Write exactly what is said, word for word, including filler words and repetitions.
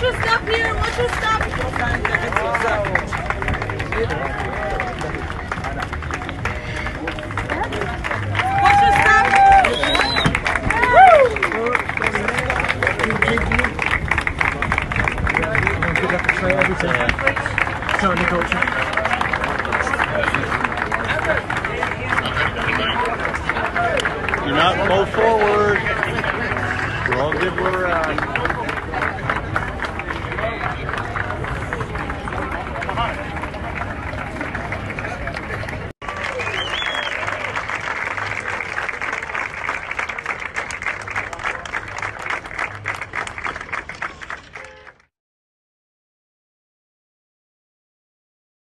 Watch your step here. Watch your step. Watch your step. Pick up the tray every time. Trying to coach him. Do not go forward. We're all good where we're at.